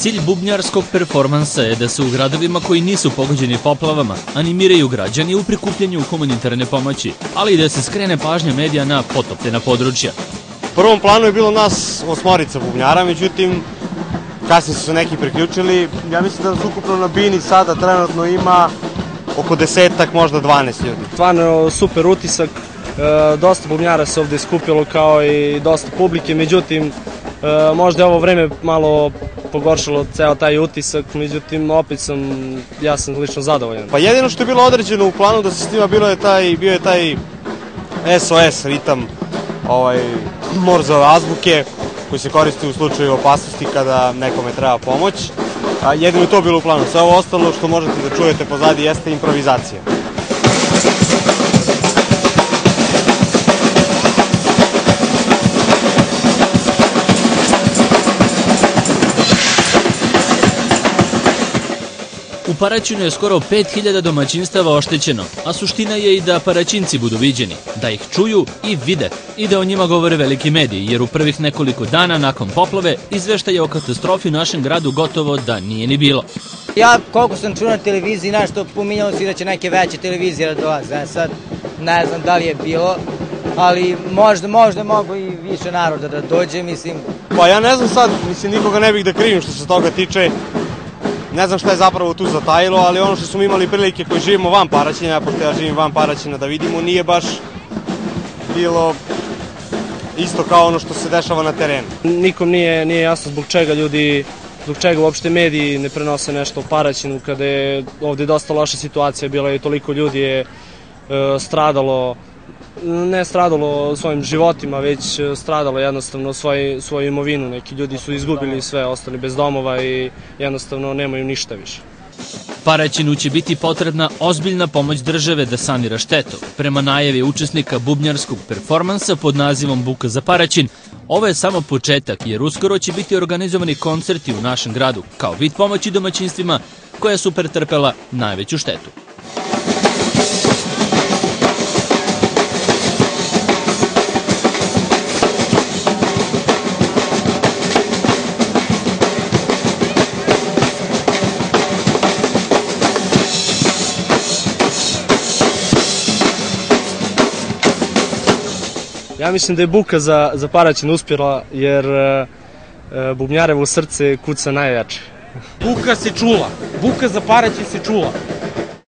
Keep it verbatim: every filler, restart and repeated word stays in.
Cilj bubnjarskog performansa je da se u gradovima koji nisu pogođeni poplavama animiraju građani u prikupljanju humanitarne pomoći, ali i da se skrene pažnja medija na potopljena područja. U prvom planu je bilo nas osmorica bubnjara, međutim, kasnije su se neki priključili. Ja mislim da nas ukupno na Bini sada trenutno ima oko desetak, možda dvanaest ljudi. Stvarno super utisak, e, dosta bubnjara se ovde skupilo kao i dosta publike, međutim, e, možda je ovo vreme malo pogoršalo ceo taj utisak, međutim, opet sam, ja sam lično zadovoljan. Pa jedino što je bilo određeno u planu da se snima bilo je taj, bio je taj S O S ritam, ovaj, Morzove azbuke, koji se koristi u slučaju opasnosti kada nekome treba pomoć. A jedino je to bilo u planu. Sve ovo ostalo što možete da čujete pozadi jeste improvizacija. U Paraćinu je skoro pet hiljada domaćinstava oštećeno, a suština je i da Paraćinci budu viđeni, da ih čuju i vide i da o njima govore veliki mediji, jer u prvih nekoliko dana nakon poplave izveštaje o katastrofi u našem gradu gotovo da nije ni bilo. Ja koliko sam čuo na televiziji, nešto pominjalo si da će neke veće televizije da dolaze, sad ne znam da li je bilo, ali možda, možda mogu i više naroda da dođe, mislim. Pa ja ne znam sad, mislim, nikoga ne bih da krivim što se toga tiče. Ne znam šta je zapravo tu zatajilo, ali ono što smo imali prilike koji živimo van Paraćina, pošto ja živim van Paraćina, da vidimo, nije baš bilo isto kao ono što se dešava na terenu. Nikom nije, nije jasno zbog čega ljudi, zbog čega uopšte mediji ne prenose nešto o Paraćinu, kada je ovde dosta loša situacija bila i toliko ljudi je e, stradalo, ne stradalo svojim životima, već stradalo jednostavno svoj, svoju imovinu. Neki ljudi su izgubili sve, ostali bez domova i jednostavno nemaju ništa više. Paraćinu će biti potrebna ozbiljna pomoć države da sanira štetu. Prema najavi učesnika bubnjarskog performansa pod nazivom Buka za Paraćin, ovo je samo početak, jer uskoro će biti organizovani koncerti u našem gradu kao vid pomoći domaćinstvima koja su pretrpela najveću štetu. Ja mislim da je buka za, za Paraćin uspjela, jer e, bubnjarevo srce kuca najjače. Buka se čula, buka za Paraćin se čula.